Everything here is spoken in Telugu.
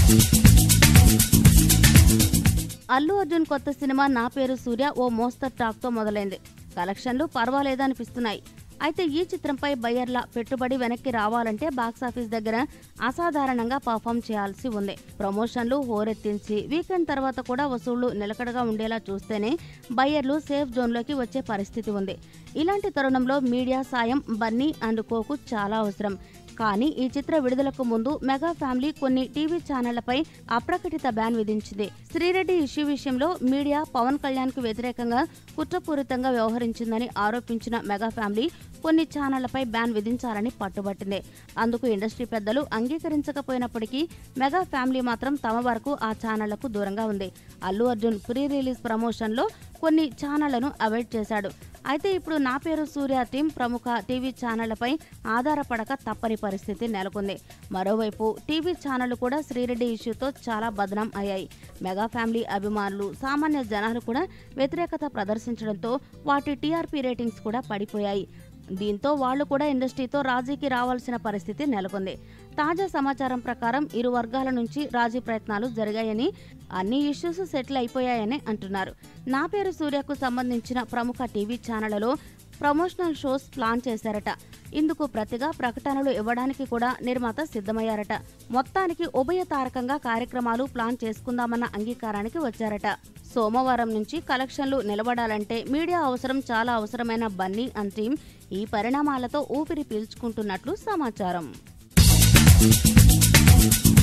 అల్లు అర్జున్ కొత్త సినిమా నా పేరు సూర్య ఓ మోస్తరు టాక్ తో మొదలైంది. కలెక్షన్లు పర్వాలేదనిపిస్తున్నాయి. అయితే ఈ చిత్రంపై బయ్యర్ల పెట్టుబడి వెనక్కి రావాలంటే బాక్సాఫీస్ దగ్గర అసాధారణంగా పర్ఫామ్ చేయాల్సి ఉంది. ప్రమోషన్లు హోరెత్తించి వీకెండ్ తర్వాత కూడా వసూళ్లు నిలకడగా ఉండేలా చూస్తేనే బయ్యర్లు సేఫ్ జోన్లోకి వచ్చే పరిస్థితి ఉంది. ఇలాంటి తరుణంలో మీడియా సాయం బన్నీ అండ్ కోకు చాలా అవసరం. కానీ ఈ చిత్ర విడుదలకు ముందు మెగా ఫ్యామిలీ కొన్ని టీవీ ఛానళ్లపై అప్రకటిత బ్యాన్ విధించింది. శ్రీరెడ్డి ఇష్యూ విషయంలో మీడియా పవన్ కళ్యాణ్ కు వ్యతిరేకంగా కుట్రపూరితంగా వ్యవహరించిందని ఆరోపించిన మెగా ఫ్యామిలీ కొన్ని ఛానళ్లపై బ్యాన్ విధించాలని పట్టుబట్టింది. అందుకు ఇండస్ట్రీ పెద్దలు అంగీకరించకపోయినప్పటికీ మెగా ఫ్యామిలీ మాత్రం తమ వరకు ఆ ఛానళ్లకు దూరంగా ఉంది. అల్లు అర్జున్ ప్రీ రిలీజ్ ప్రమోషన్లో కొన్ని ఛానళ్లను అవాయిడ్ చేశాడు. అయితే ఇప్పుడు నా పేరు సూర్య టీం ప్రముఖ టీవీ ఛానళ్లపై ఆధారపడక తప్పని పరిస్థితి నెలకొంది. మరోవైపు టీవీ ఛానళ్లు కూడా శ్రీరెడ్డి ఇష్యూతో చాలా బదనాం అయ్యాయి. మెగా ఫ్యామిలీ అభిమానులు, సామాన్య జనాలు కూడా వ్యతిరేకత ప్రదర్శించడంతో వాటి టీఆర్పీ రేటింగ్స్ కూడా పడిపోయాయి. దీంతో వాళ్లు కూడా ఇండస్ట్రీతో రాజీకి రావాల్సిన పరిస్థితి నెలకొంది. తాజా సమాచారం ప్రకారం ఇరు వర్గాల నుంచి రాజీ ప్రయత్నాలు జరిగాయని, అన్ని ఇష్యూస్ సెటిల్ అయిపోయాయని అంటున్నారు. నా పేరు సూర్యకు సంబంధించిన ప్రముఖ టీవీ ఛానళ్లలో ప్రమోషనల్ షోస్ ప్లాన్ చేశారట. ఇందుకు ప్రతిగా ప్రకటనలు ఇవ్వడానికి కూడా నిర్మాత సిద్ధమయ్యారట. మొత్తానికి ఉభయ తారకంగా కార్యక్రమాలు ప్లాన్ చేసుకుందామన్న అంగీకారానికి వచ్చారట. సోమవారం నుంచి కలెక్షన్లు నిలబడాలంటే మీడియా అవసరం చాలా అవసరమైన బన్నీ అండ్ టీం ఈ పరిణామాలతో ఊపిరి పీల్చుకుంటున్నట్లు సమాచారం.